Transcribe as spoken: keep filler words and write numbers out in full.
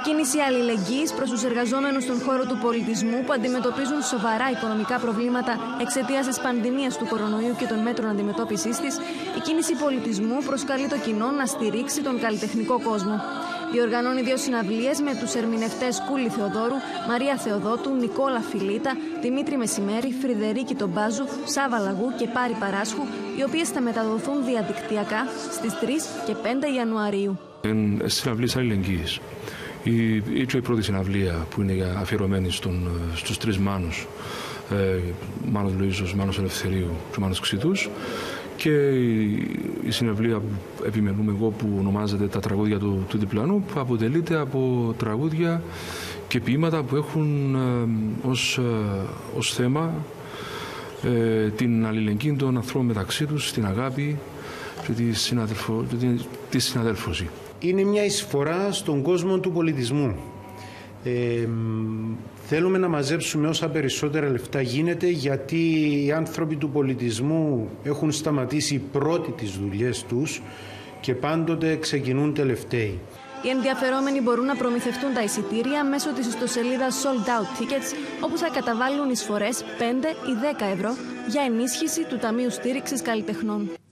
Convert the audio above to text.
κίνηση αλληλεγγύης προς τους εργαζόμενους στον χώρο του πολιτισμού που αντιμετωπίζουν σοβαρά οικονομικά προβλήματα εξαιτίας της πανδημίας του κορονοϊού και των μέτρων αντιμετώπισης της, η κίνηση πολιτισμού προσκαλεί το κοινό να στηρίξει τον καλλιτεχνικό κόσμο. Διοργανώνει δύο συναυλίες με τους ερμηνευτές Κούλη Θεοδόρου, Μαρία Θεοδότου, Νικόλα Φιλίτα, Δημήτρη Μεσημέρη, Φρυδερίκη Τομπάζου, Σάβα Λαγού και Πάρη Παράσχου, οι οποίες θα μεταδοθούν διαδικτυακά στις τρεις και πέντε Ιανουαρίου. Είναι συναυλίες αλληλεγγύης. Η, η πρώτη συναυλία που είναι αφιερωμένη στον, στους τρεις Μάνους, ε, Μάνος Λουίζος, Μάνος Ελευθερίου και Μάνος Ξητούς, και η συναυλία που επιμελούμε εγώ που ονομάζεται «Τα τραγούδια του, του διπλανού», που αποτελείται από τραγούδια και ποίηματα που έχουν ε, ως, ε, ως θέμα ε, την αλληλεγγύη των ανθρώπων μεταξύ τους, την αγάπη και τη, συναδελφο, τη, τη συναδέλφωση. Είναι μια εισφορά στον κόσμο του πολιτισμού. Ε, θέλουμε να μαζέψουμε όσα περισσότερα λεφτά γίνεται, γιατί οι άνθρωποι του πολιτισμού έχουν σταματήσει πρώτοι τις δουλειές τους και πάντοτε ξεκινούν τελευταίοι. Οι ενδιαφερόμενοι μπορούν να προμηθευτούν τα εισιτήρια μέσω της ιστοσελίδας Sold Out Tickets, όπου θα καταβάλουν εισφορές πέντε ή δέκα ευρώ για ενίσχυση του Ταμείου Στήριξης Καλλιτεχνών.